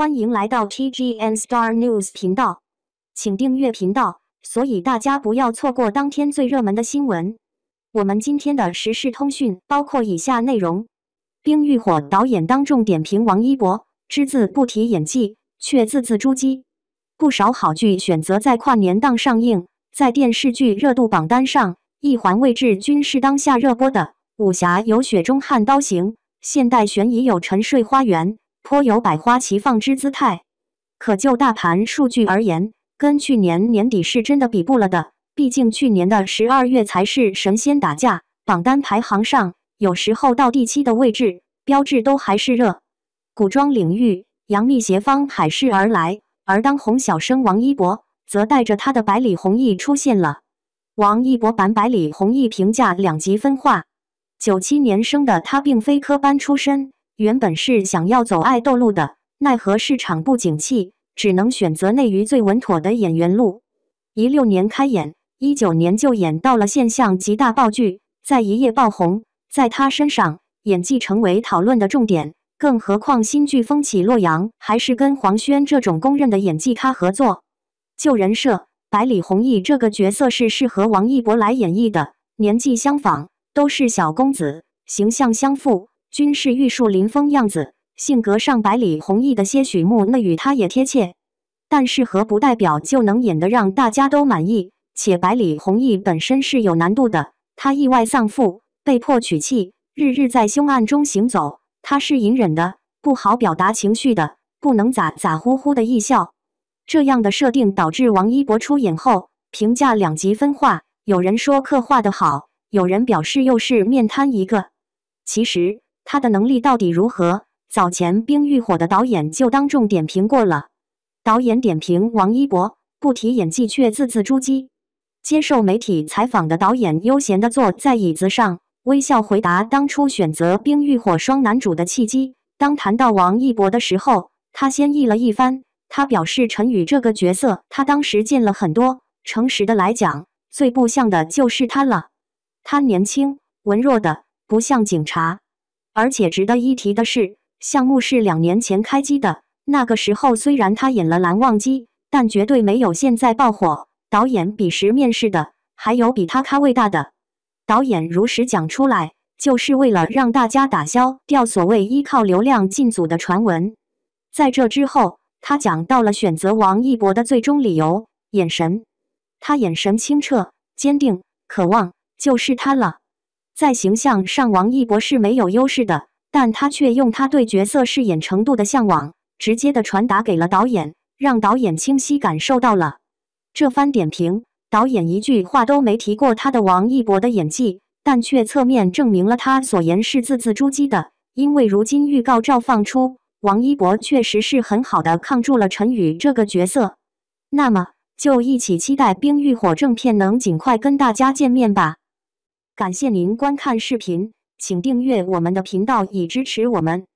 欢迎来到 TGN Star News 频道，请订阅频道，所以大家不要错过当天最热门的新闻。我们今天的时事通讯包括以下内容：冰浴火导演当众点评王一博，只字不提演技，却字字珠玑。不少好剧选择在跨年档上映，在电视剧热度榜单上，一环位置均是当下热播的武侠有雪中悍刀行，现代悬疑有沉睡花园，颇有百花齐放之姿态。可就大盘数据而言，跟去年年底是真的比不了的，毕竟去年的12月才是神仙打架，榜单排行上有时候到第7的位置，标志都还是热。古装领域，杨幂斜方海市而来，而当红小生王一博则带着他的百里红毅出现了。王一博版百里红毅评价两极分化。97年生的他并非科班出身，原本是想要走爱豆路的，奈何市场不景气，只能选择内娱最稳妥的演员路。16年开演，19年就演到了现象级大爆剧，在一夜爆红，在他身上演技成为讨论的重点，更何况新剧风起洛阳还是跟黄轩这种公认的演技咖合作。就人设，百里红毅这个角色是适合王一博来演绎的，年纪相仿，都是小公子，形象相符，均是玉树临风样子，性格上百里红毅的些许木讷与他也贴切。但适合不代表就能演得让大家都满意，且百里红毅本身是有难度的，他意外丧父，被迫娶妻，日日在凶案中行走，他是隐忍的，不好表达情绪的，不能咋呼呼的一笑。这样的设定导致王一博出演后评价两极分化，有人说刻画得好，有人表示又是面瘫一个。其实他的能力到底如何，早前冰浴火的导演就当众点评过了。导演点评王一博，不提演技却字字珠玑。接受媒体采访的导演悠闲地坐在椅子上，微笑回答当初选择冰浴火双男主的契机。当谈到王一博的时候，他先议了一番，他表示陈宇这个角色他当时见了很多，诚实的来讲，最不像的就是他了。他年轻文弱的，不像警察。而且值得一提的是，项目是2年前开机的，那个时候虽然他演了蓝忘机，但绝对没有现在爆火。导演彼时面试的，还有比他咖位大的。导演如实讲出来，就是为了让大家打消掉所谓依靠流量进组的传闻。在这之后，他讲到了选择王一博的最终理由，眼神。他眼神清澈、坚定、渴望，就是他了。在形象上，王一博是没有优势的，但他却用他对角色饰演程度的向往，直接的传达给了导演，让导演清晰感受到了。这番点评，导演一句话都没提过他的王一博的演技，但却侧面证明了他所言是字字珠玑的，因为如今预告照放出，王一博确实是很好的抗住了陈宇这个角色。那么，就一起期待冰浴火正片能尽快跟大家见面吧。感谢您观看视频，请订阅我们的频道以支持我们。